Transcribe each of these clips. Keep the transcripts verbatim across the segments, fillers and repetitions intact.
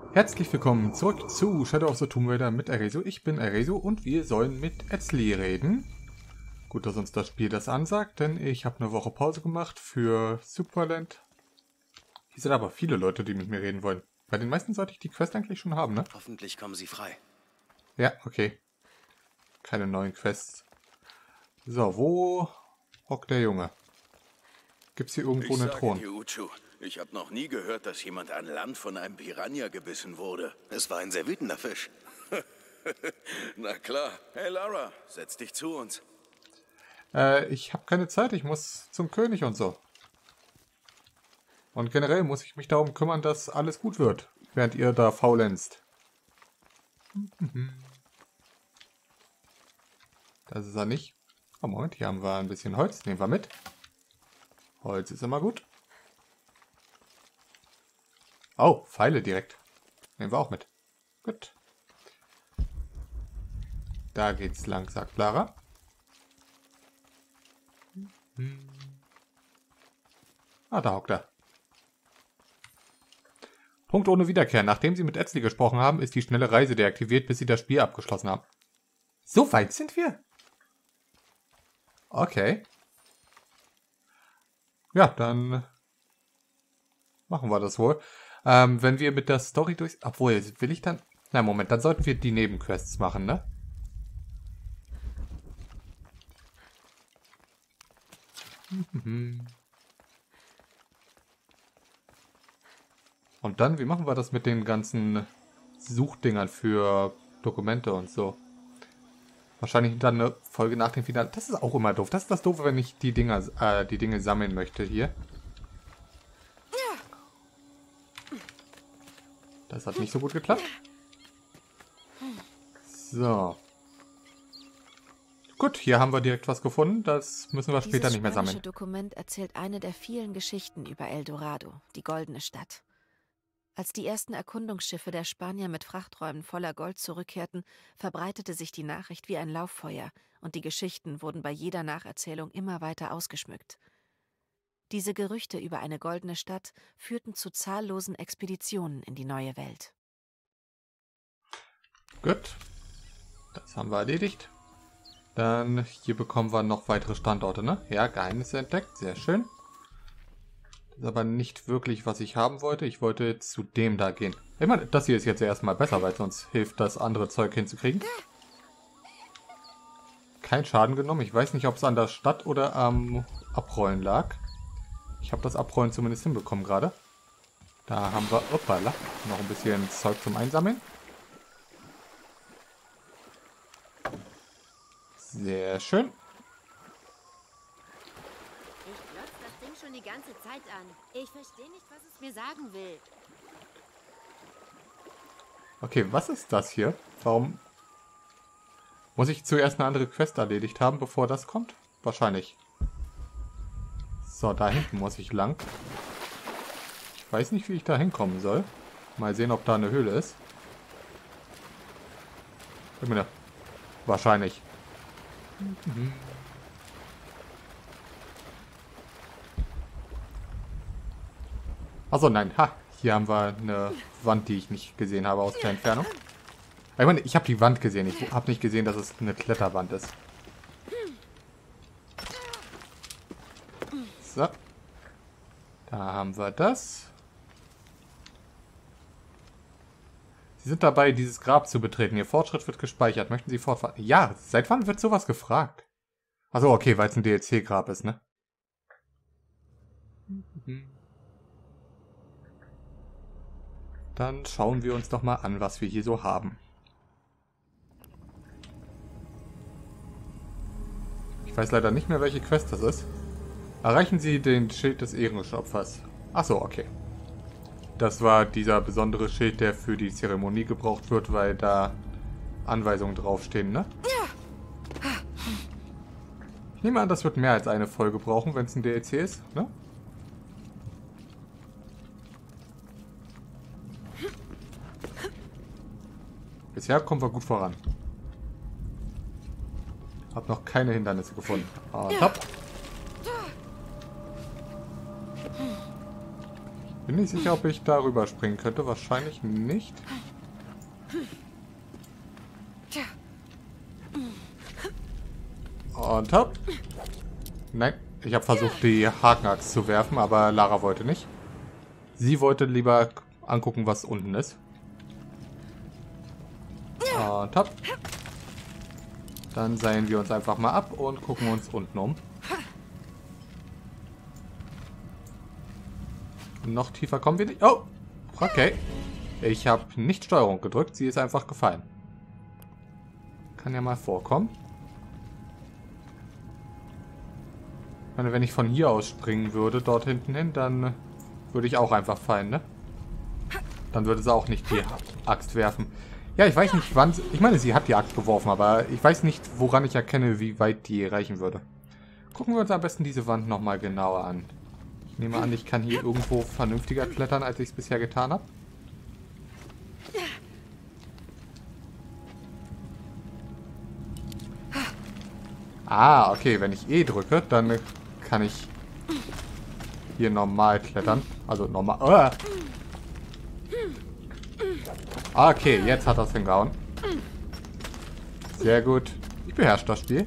Herzlich willkommen zurück zu Shadow of the Tomb Raider mit Arezo. Ich bin Arezo und wir sollen mit Ezli reden. Gut, dass uns das Spiel das ansagt, denn ich habe eine Woche Pause gemacht für Superland. Hier sind aber viele Leute, die mit mir reden wollen. Bei den meisten sollte ich die Quest eigentlich schon haben, ne? Hoffentlich kommen sie frei. Ja, okay. Keine neuen Quests. So, wo hockt der Junge? Gibt's hier irgendwo ich einen sage Thron? dir, Uchu, ich habe noch nie gehört, dass jemand an Land von einem Piranha gebissen wurde. Es war ein sehr wütender Fisch. Na klar. Hey Lara, setz dich zu uns. Äh, ich habe keine Zeit, ich muss zum König und so. Und generell muss ich mich darum kümmern, dass alles gut wird, während ihr da faulenzt. Das ist er nicht. Oh, Moment, hier haben wir ein bisschen Holz. Nehmen wir mit. Holz ist immer gut. Oh, Pfeile direkt. Nehmen wir auch mit. Gut. Da geht's lang, sagt Lara. Ah, da hockt er. Punkt ohne Wiederkehr. Nachdem Sie mit Ezli gesprochen haben, ist die schnelle Reise deaktiviert, bis Sie das Spiel abgeschlossen haben. So weit sind wir? Okay. Ja, dann machen wir das wohl. Ähm, wenn wir mit der Story durch... Obwohl, will ich dann... Na, Moment, dann sollten wir die Nebenquests machen, ne? Und dann, wie machen wir das mit den ganzen Suchdingern für Dokumente und so? Wahrscheinlich dann eine Folge nach dem Finale. Das ist auch immer doof. Das ist das Doofe, wenn ich die Dinger, äh, die Dinge sammeln möchte hier. Das hat nicht so gut geklappt. So. Gut, hier haben wir direkt was gefunden. Das müssen wir später Dieses nicht mehr sammeln. spanische Dokument erzählt eine der vielen Geschichten über El Dorado, die goldene Stadt. Als die ersten Erkundungsschiffe der Spanier mit Frachträumen voller Gold zurückkehrten, verbreitete sich die Nachricht wie ein Lauffeuer und die Geschichten wurden bei jeder Nacherzählung immer weiter ausgeschmückt. Diese Gerüchte über eine goldene Stadt führten zu zahllosen Expeditionen in die neue Welt. Gut. Das haben wir erledigt. Dann hier bekommen wir noch weitere Standorte, ne? Ja, Geheimnisse entdeckt. Sehr schön. Das ist aber nicht wirklich, was ich haben wollte. Ich wollte zu dem da gehen. Ich meine, das hier ist jetzt erstmal besser, weil sonst hilft das andere Zeug hinzukriegen. Kein Schaden genommen. Ich weiß nicht, ob es an der Stadt oder am Abrollen lag. Ich habe das Abrollen zumindest hinbekommen gerade. Da haben wir, opala, noch ein bisschen Zeug zum Einsammeln. Sehr schön. Ich glotze das Ding schon die ganze Zeit an. Ich verstehe nicht, was es mir sagen will. Okay, was ist das hier? Warum muss ich zuerst eine andere Quest erledigt haben, bevor das kommt? Wahrscheinlich. So, da hinten muss ich lang. Ich weiß nicht, wie ich da hinkommen soll. Mal sehen, ob da eine Höhle ist. Wahrscheinlich. Mhm. Achso, nein. Ha, hier haben wir eine Wand, die ich nicht gesehen habe aus der Entfernung. Ich meine, ich habe die Wand gesehen. Ich habe nicht gesehen, dass es eine Kletterwand ist. So. Da haben wir das. Sie sind dabei, dieses Grab zu betreten. Ihr Fortschritt wird gespeichert. Möchten Sie fortfahren? Ja, seit wann wird sowas gefragt? Achso, okay, weil es ein D L C-Grab ist, ne? Dann schauen wir uns doch mal an, was wir hier so haben. Ich weiß leider nicht mehr, welche Quest das ist. Erreichen Sie den Schild des Ehrenschöpfers. Achso, okay. Das war dieser besondere Schild, der für die Zeremonie gebraucht wird, weil da Anweisungen draufstehen, ne? Ich nehme an, das wird mehr als eine Folge brauchen, wenn es ein D L C ist, ne? Bisher kommen wir gut voran. Hab noch keine Hindernisse gefunden. Ah, top. Bin nicht sicher, ob ich darüber springen könnte. Wahrscheinlich nicht. Und hopp. Nein, ich habe versucht, die Hakenaxt zu werfen, aber Lara wollte nicht. Sie wollte lieber angucken, was unten ist. Und hopp. Dann seilen wir uns einfach mal ab und gucken uns unten um. Noch tiefer kommen wir nicht. Oh, okay. Ich habe nicht Steuerung gedrückt, sie ist einfach gefallen. Kann ja mal vorkommen. Ich meine, wenn ich von hier aus springen würde, dort hinten hin, dann würde ich auch einfach fallen, ne? Dann würde sie auch nicht die Axt werfen. Ja, ich weiß nicht, wann sie... Ich meine, sie hat die Axt geworfen, aber ich weiß nicht, woran ich erkenne, wie weit die reichen würde. Gucken wir uns am besten diese Wand nochmal genauer an. Ich nehme an, ich kann hier irgendwo vernünftiger klettern, als ich es bisher getan habe. Ah, okay, wenn ich E drücke, dann kann ich hier normal klettern. Also normal... Oh. Okay, jetzt hat er es hingehauen. Sehr gut. Ich beherrsche das Spiel.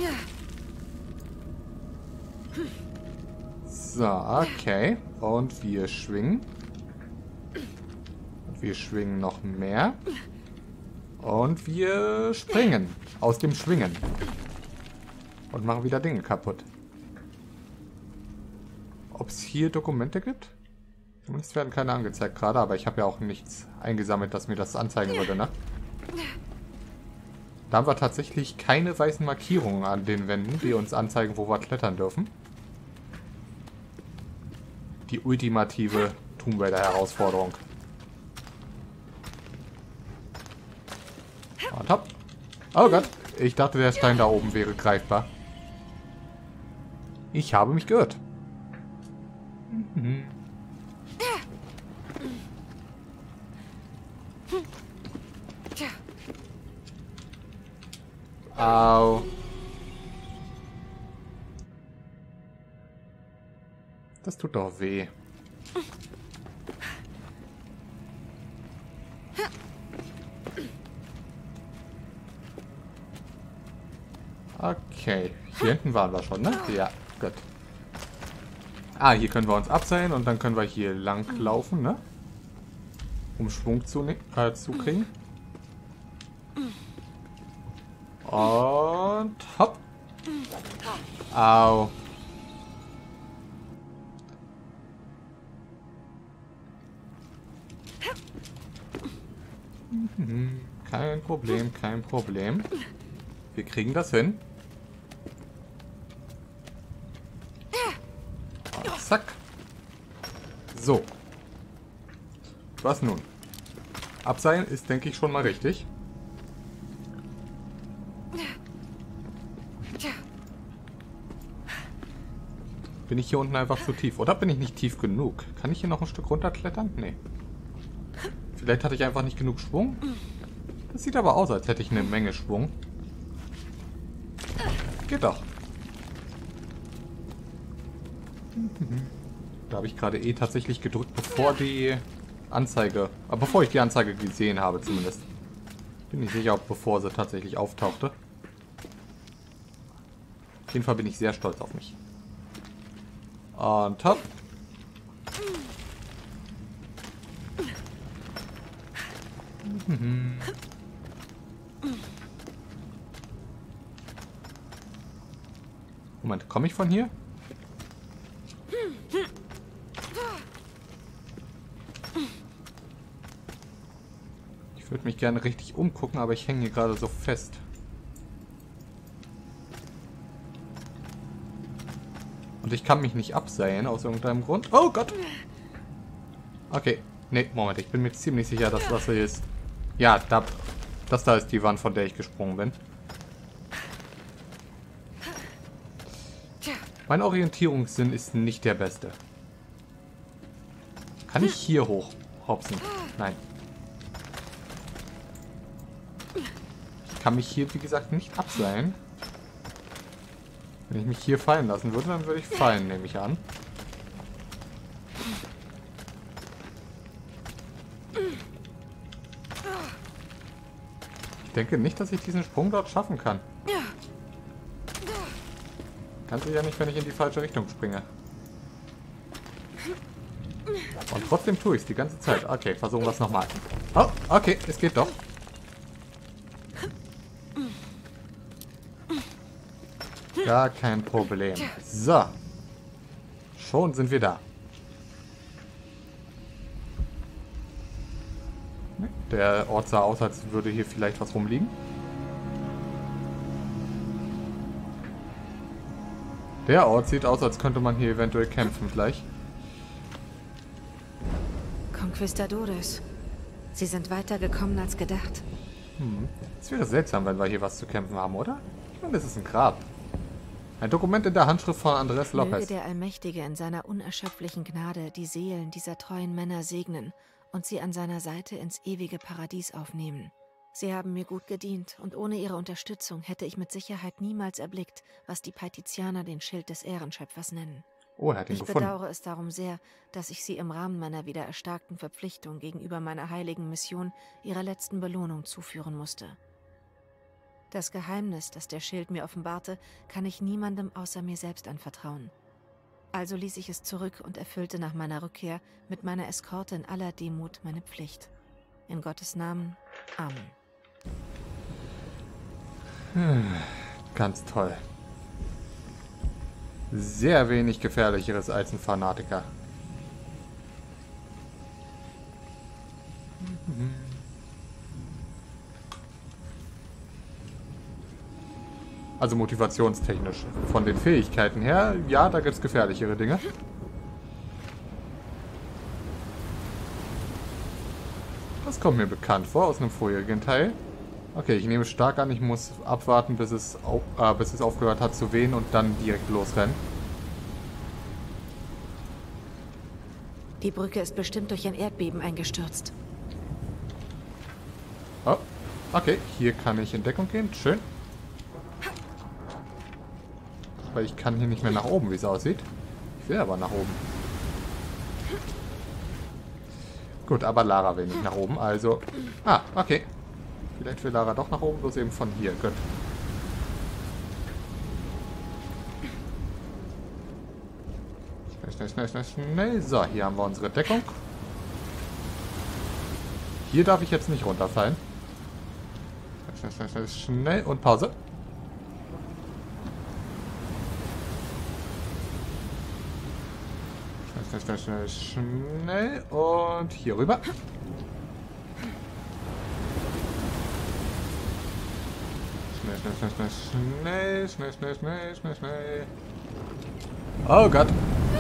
So, okay. Und wir schwingen. Und wir schwingen noch mehr. Und wir springen. Aus dem Schwingen. Und machen wieder Dinge kaputt. Ob es hier Dokumente gibt? Zumindest werden keine angezeigt gerade, aber ich habe ja auch nichts eingesammelt, das mir das anzeigen würde, ne? Da haben wir tatsächlich keine weißen Markierungen an den Wänden, die uns anzeigen, wo wir klettern dürfen. Die ultimative Tomb Raider Herausforderung. Und hopp. Oh Gott, ich dachte, der Stein da oben wäre greifbar. Ich habe mich geirrt. Mhm. Au. Das tut doch weh. Okay. Hier hinten waren wir schon, ne? Ja, gut. Ah, hier können wir uns abseilen und dann können wir hier lang laufen, ne? Um Schwung zu, äh, zu kriegen. Und hopp. Au. Kein Problem, kein Problem. Wir kriegen das hin. Und zack. So. Was nun? Abseilen ist, denke ich, schon mal richtig. Bin ich hier unten einfach zu tief? Oder bin ich nicht tief genug? Kann ich hier noch ein Stück runterklettern? Nee. Vielleicht hatte ich einfach nicht genug Schwung. Das sieht aber aus, als hätte ich eine Menge Schwung. Geht doch. Da habe ich gerade eh tatsächlich gedrückt, bevor die Anzeige... Aber bevor ich die Anzeige gesehen habe zumindest. Bin nicht sicher, ob bevor sie tatsächlich auftauchte. Auf jeden Fall bin ich sehr stolz auf mich. Und hopp. Mhm. Moment, komme ich von hier? Ich würde mich gerne richtig umgucken, aber ich hänge hier gerade so fest. Und ich kann mich nicht abseilen aus irgendeinem Grund. Oh Gott! Okay. Nee, Moment. Ich bin mir ziemlich sicher, dass das hier ist. Ja, da, das da ist die Wand, von der ich gesprungen bin. Mein Orientierungssinn ist nicht der beste. Kann ich hier hoch hopsen? Nein. Ich kann mich hier, wie gesagt, nicht abseilen. Wenn ich mich hier fallen lassen würde, dann würde ich fallen, nehme ich an. denke nicht, dass ich diesen Sprung dort schaffen kann. Kann sich ja nicht, wenn ich in die falsche Richtung springe. Und trotzdem tue ich es die ganze Zeit. Okay, versuchen wir es nochmal. Oh, okay, es geht doch. Gar kein Problem. So. Schon sind wir da. Der Ort sah aus, als würde hier vielleicht was rumliegen. Der Ort sieht aus, als könnte man hier eventuell kämpfen gleich. Conquistadores. Sie sind weitergekommen als gedacht. Hm. Es wäre seltsam, wenn wir hier was zu kämpfen haben, oder? Ich meine, das ist ein Grab. Ein Dokument in der Handschrift von Andrés Möge Lopez. der Allmächtige in seiner unerschöpflichen Gnade die Seelen dieser treuen Männer segnen und sie an seiner Seite ins ewige Paradies aufnehmen. Sie haben mir gut gedient und ohne ihre Unterstützung hätte ich mit Sicherheit niemals erblickt, was die Paitizianer den Schild des Ehrenschöpfers nennen. Oh, er hat ihn Ich gefunden. bedauere es darum sehr, dass ich sie im Rahmen meiner wieder erstarkten Verpflichtung gegenüber meiner heiligen Mission ihrer letzten Belohnung zuführen musste. Das Geheimnis, das der Schild mir offenbarte, kann ich niemandem außer mir selbst anvertrauen. Also ließ ich es zurück und erfüllte nach meiner Rückkehr mit meiner Eskorte in aller Demut meine Pflicht. In Gottes Namen. Amen. Hm, ganz toll. Sehr wenig Gefährlicheres als ein Fanatiker. Also motivationstechnisch. Von den Fähigkeiten her, ja, da gibt es gefährlichere Dinge. Das kommt mir bekannt vor aus einem vorherigen Teil. Okay, ich nehme stark an, ich muss abwarten, bis es, auf, äh, bis es aufgehört hat zu wehen und dann direkt losrennen. Die Brücke ist bestimmt durch ein Erdbeben eingestürzt. Oh, okay, hier kann ich in Deckung gehen. Schön. Aber ich kann hier nicht mehr nach oben, wie es aussieht. Ich will aber nach oben. Gut, aber Lara will nicht nach oben, also... Ah, okay. Vielleicht will Lara doch nach oben, bloß eben von hier. Gut. Schnell, schnell, schnell, schnell, schnell. So, hier haben wir unsere Deckung. Hier darf ich jetzt nicht runterfallen. Schnell, schnell, schnell, schnell. Und Pause. Schnell, schnell, schnell, schnell. Und hier rüber. Schnell, schnell, schnell, schnell, schnell, schnell, schnell, schnell, schnell. Oh Gott.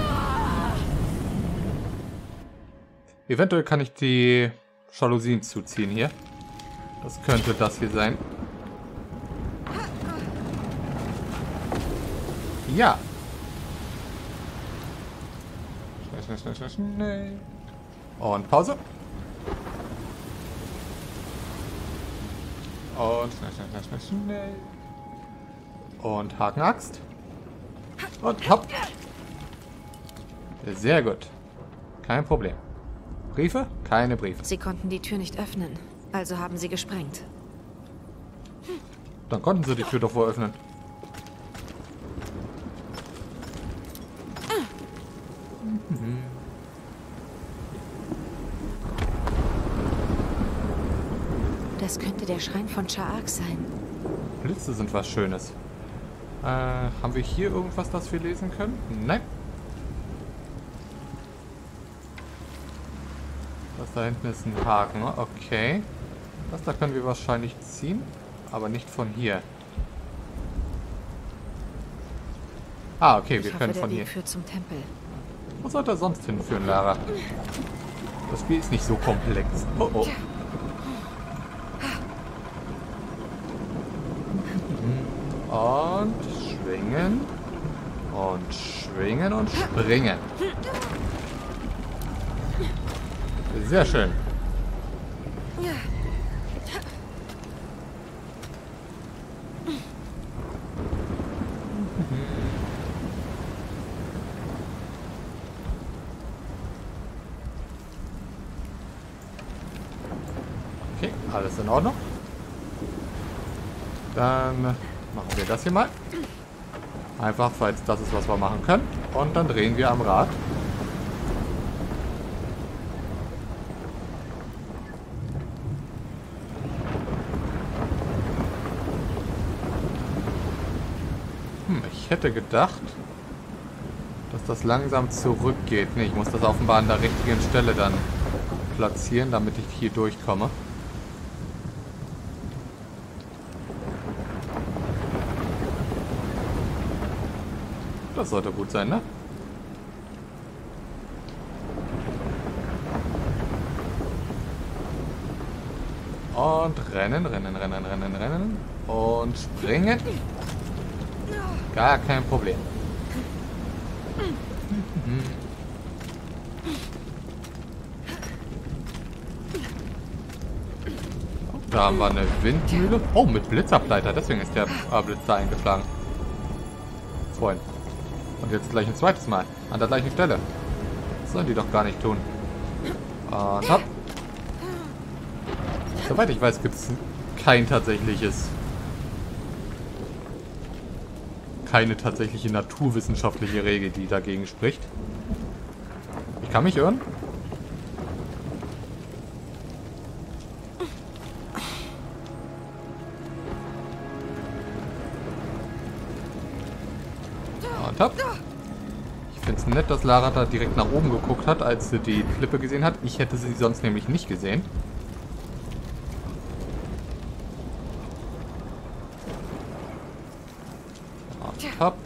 Eventuell kann ich die Jalousien zuziehen hier. Das könnte das hier sein. Ja. Schnell, schnell, schnell, schnell, schnell. Und Pause. Und schnell, schnell, schnell, schnell, schnell. Und Hakenaxt. Und hopp. Sehr gut. Kein Problem. Briefe? Keine Briefe. Sie konnten die Tür nicht öffnen, also haben sie gesprengt. Dann konnten sie die Tür doch wohl öffnen. Das könnte der Schrein von Cha'ak sein. Blitze sind was Schönes. Äh, haben wir hier irgendwas, das wir lesen können? Nein. Das da hinten ist ein Haken. Okay. Das da können wir wahrscheinlich ziehen, aber nicht von hier. Ah, okay, wir Ich hoffe, können der von Weg hier. führt zum Tempel. Wo sollte er sonst hinführen, Lara? Das Spiel ist nicht so komplex. Oh, oh. Und schwingen. Und schwingen und springen. Sehr schön. Okay, alles in Ordnung. Dann machen wir das hier mal. Einfach, falls das ist, was wir machen können. Und dann drehen wir am Rad. Hm, ich hätte gedacht, dass das langsam zurückgeht. Ne, ich muss das offenbar an der richtigen Stelle dann platzieren, damit ich hier durchkomme. Das sollte gut sein, ne? Und rennen, rennen, rennen, rennen, rennen. Und springen. Gar kein Problem. Da haben wir eine Windmühle. Oh, mit Blitzableiter. Deswegen ist der äh, Blitz da eingeschlagen. Freund. Und jetzt gleich ein zweites Mal. An der gleichen Stelle. Das sollen die doch gar nicht tun. Und hopp. Soweit ich weiß, gibt es kein tatsächliches... Keine tatsächliche naturwissenschaftliche Regel, die dagegen spricht. Ich kann mich irren. Und hopp. Ich finde es nett, dass Lara da direkt nach oben geguckt hat, als sie die Klippe gesehen hat. Ich hätte sie sonst nämlich nicht gesehen. Und hopp.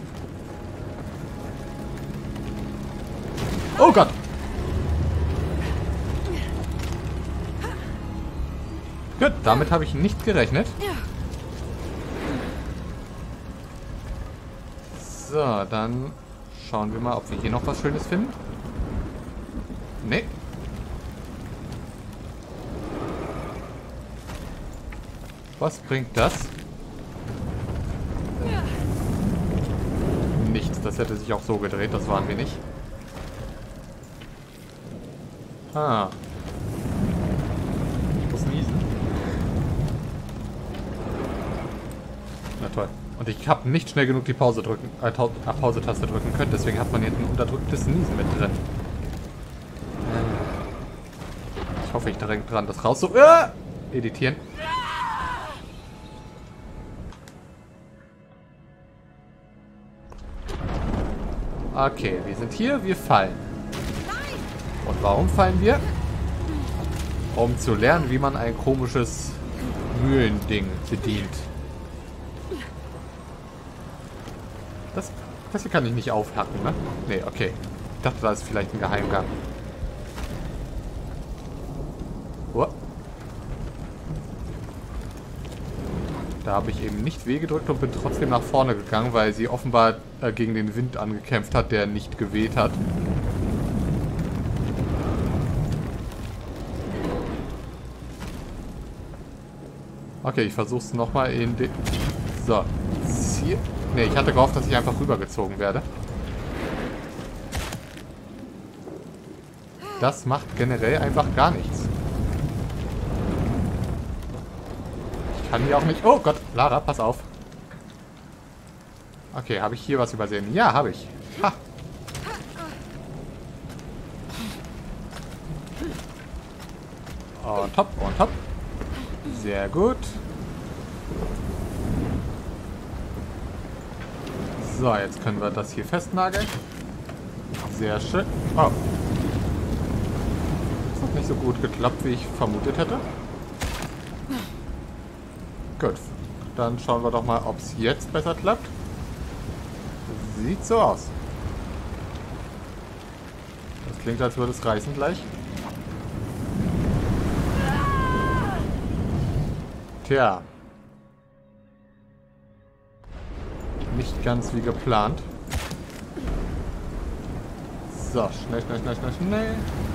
Oh Gott! Gut, damit habe ich nicht gerechnet. So, dann schauen wir mal, ob wir hier noch was Schönes finden. Nee. Was bringt das? Nichts, das hätte sich auch so gedreht, das waren wir nicht. Ah. Ich muss niesen. Na toll. Und ich habe nicht schnell genug die Pause drücken, äh, Pause-Taste drücken können, deswegen hat man jetzt ein unterdrücktes Niesen mit drin. Ich hoffe, ich direkt dran, das raus so. Äh, editieren. Okay, wir sind hier, wir fallen. Und warum fallen wir? Um zu lernen, wie man ein komisches Mühlending bedient. Das, das hier kann ich nicht aufhacken, ne? Ne, okay. Ich dachte, da ist vielleicht ein Geheimgang. Oh. Da habe ich eben nicht W gedrückt und bin trotzdem nach vorne gegangen, weil sie offenbar äh, gegen den Wind angekämpft hat, der nicht geweht hat. Okay, ich versuche es nochmal in den... So. Hier. Ne, ich hatte gehofft, dass ich einfach rübergezogen werde. Das macht generell einfach gar nichts. Ich kann hier auch nicht... Oh Gott, Lara, pass auf. Okay, habe ich hier was übersehen? Ja, habe ich. Ha. Und hopp, und hopp. Sehr gut. So, jetzt können wir das hier festnageln. Sehr schön. Oh. Das hat nicht so gut geklappt, wie ich vermutet hätte. Gut. Dann schauen wir doch mal, ob es jetzt besser klappt. Sieht so aus. Das klingt, als würde es reißen gleich. Tja. Nicht ganz wie geplant. So, schnell, schnell, schnell, schnell, schnell.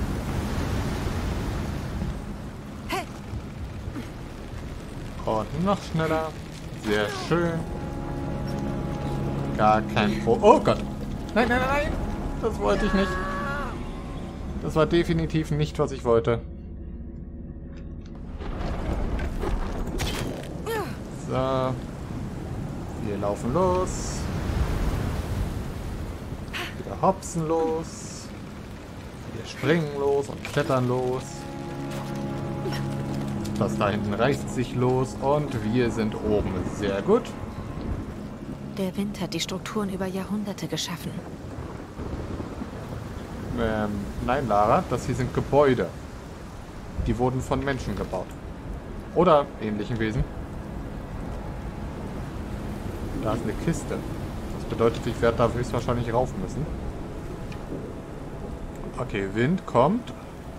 Und noch schneller. Sehr schön. Gar kein Pro... Oh Gott. Nein, nein, nein. Das wollte ich nicht. Das war definitiv nicht, was ich wollte. So. Wir laufen los. Wieder hopsen los. Wir springen los und klettern los. Das da hinten reißt sich los und wir sind oben. Sehr gut. Der Wind hat die Strukturen über Jahrhunderte geschaffen. Ähm, nein, Lara, das hier sind Gebäude. Die wurden von Menschen gebaut. Oder ähnlichen Wesen. Da ist eine Kiste. Das bedeutet, ich werde da höchstwahrscheinlich rauf müssen. Okay, Wind kommt.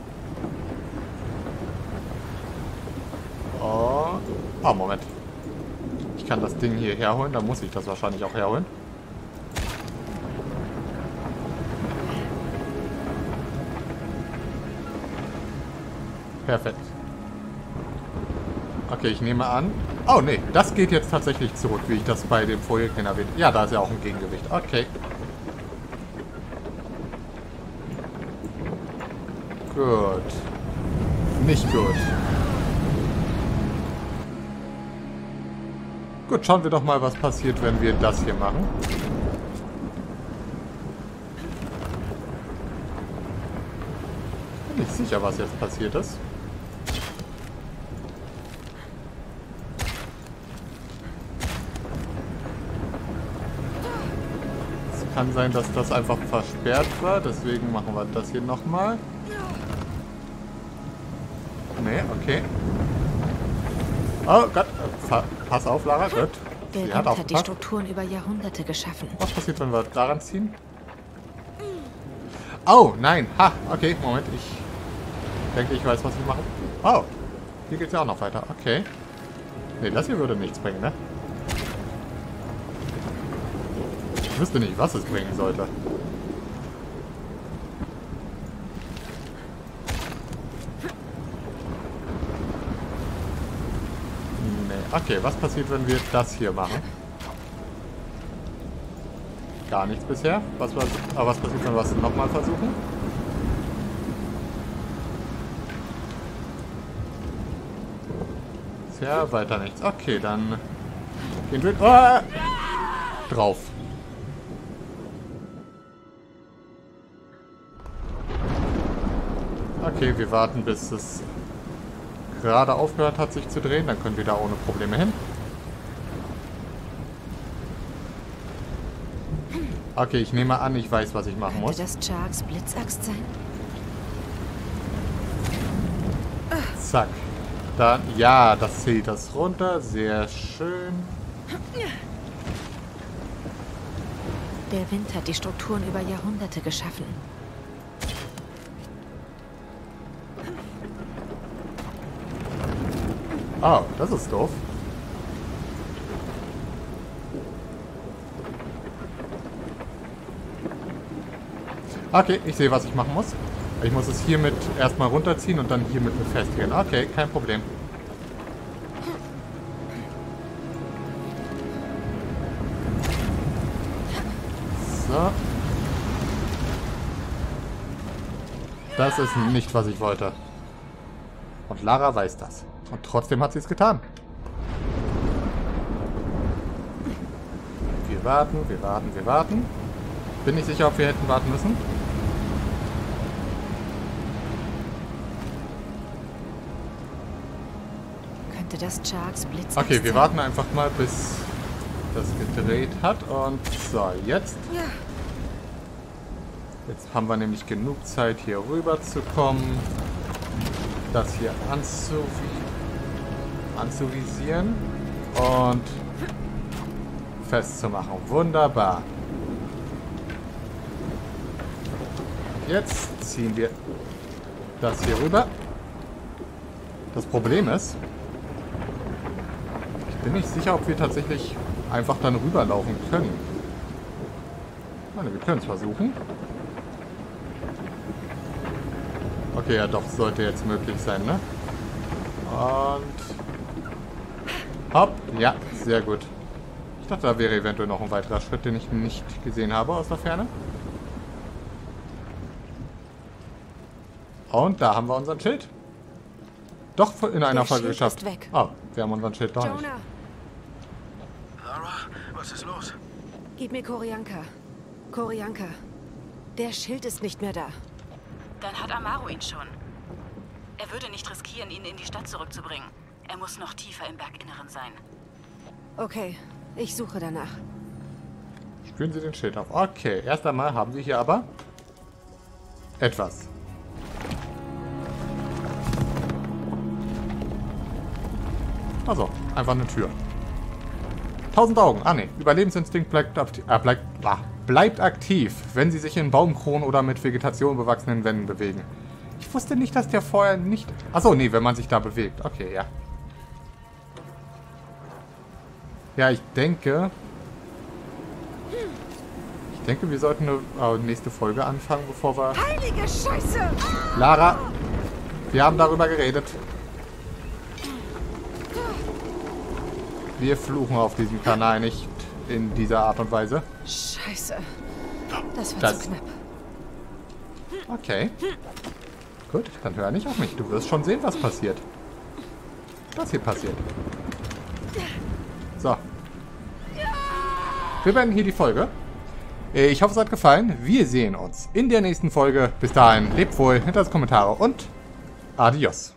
Oh, oh Moment. Ich kann das Ding hier herholen, dann muss ich das wahrscheinlich auch herholen. Perfekt. Okay, ich nehme an... Oh, nee, das geht jetzt tatsächlich zurück, wie ich das bei dem vorherigen erwähnt habe. Ja, da ist ja auch ein Gegengewicht. Okay. Gut. Nicht gut. Gut, schauen wir doch mal, was passiert, wenn wir das hier machen. Bin nicht sicher, was jetzt passiert ist. Es kann sein, dass das einfach versperrt war, deswegen machen wir das hier nochmal. Nee, okay. Oh Gott, pass auf, Lara, gut. Der Sie Wind hat hat die aufgepasst. Strukturen über Jahrhunderte geschaffen. Was passiert, wenn wir daran ziehen? Oh, nein. Ha, okay, Moment. Ich denke, ich weiß, was ich mache. Oh, hier geht es ja auch noch weiter. Okay. Ne, das hier würde nichts bringen, ne? Ich wüsste nicht, was es bringen sollte. Okay, was passiert, wenn wir das hier machen? Gar nichts bisher. Was, was, aber was passiert, wenn wir es nochmal versuchen? Bisher weiter nichts. Okay, dann gehen wir oh! drauf. Okay, wir warten, bis es gerade aufgehört hat, sich zu drehen. Dann können wir da ohne Probleme hin. Okay, ich nehme an, ich weiß, was ich machen muss. Könnte das Charks Blitzaxt sein? Zack. Dann, ja, das zählt das runter. Sehr schön. Der Wind hat die Strukturen über Jahrhunderte geschaffen. Oh, das ist doof. Okay, ich sehe, was ich machen muss. Ich muss es hiermit erstmal runterziehen und dann hiermit befestigen. Okay, kein Problem. So. Das ist nicht, was ich wollte. Und Lara weiß das. Und trotzdem hat sie es getan. Wir warten, wir warten, wir warten. Bin nicht sicher, ob wir hätten warten müssen. Könnte das Charks Blitzaxt Okay, wir sein? warten einfach mal, bis das gedreht hat. Und so, jetzt. Jetzt haben wir nämlich genug Zeit, hier rüber zu kommen. Das hier anzuvi anzuvisieren und festzumachen. Wunderbar. Jetzt ziehen wir das hier rüber. Das Problem ist, ich bin nicht sicher, ob wir tatsächlich einfach dann rüberlaufen können. Ich meine, wir können es versuchen. Okay, ja doch, sollte jetzt möglich sein, ne? Und... Hopp, ja, sehr gut. Ich dachte, da wäre eventuell noch ein weiterer Schritt, den ich nicht gesehen habe aus der Ferne. Und da haben wir unseren Schild. Doch in einer Der Folge Schild geschafft. ist weg. Oh, wir haben unseren Schild doch nicht. Jonah, Was ist los? Gib mir Korianka. Korianka. Der Schild ist nicht mehr da. Dann hat Amaru ihn schon. Er würde nicht riskieren, ihn in die Stadt zurückzubringen. Er muss noch tiefer im Berginneren sein. Okay, ich suche danach. Spüren Sie den Schild auf. Okay, erst einmal haben wir hier aber etwas. Also, einfach eine Tür. Tausend Augen. Ah ne, Überlebensinstinkt bleibt, äh, bleibt, ah, bleibt aktiv, wenn sie sich in Baumkronen oder mit Vegetation bewachsenen Wänden bewegen. Ich wusste nicht, dass der vorher nicht... Achso, nee, wenn man sich da bewegt. Okay, ja. Ja, ich denke... Ich denke, wir sollten eine äh, nächste Folge anfangen, bevor wir... Heilige Scheiße! Lara, wir haben darüber geredet. Wir fluchen auf diesem Kanal nicht in dieser Art und Weise. Scheiße. Das war Das- zu knapp. Okay. Gut, dann hör nicht auf mich. Du wirst schon sehen, was passiert. Was hier passiert. So. Wir beenden hier die Folge. Ich hoffe, es hat gefallen. Wir sehen uns in der nächsten Folge. Bis dahin, lebt wohl, hinterlasst Kommentare und adios.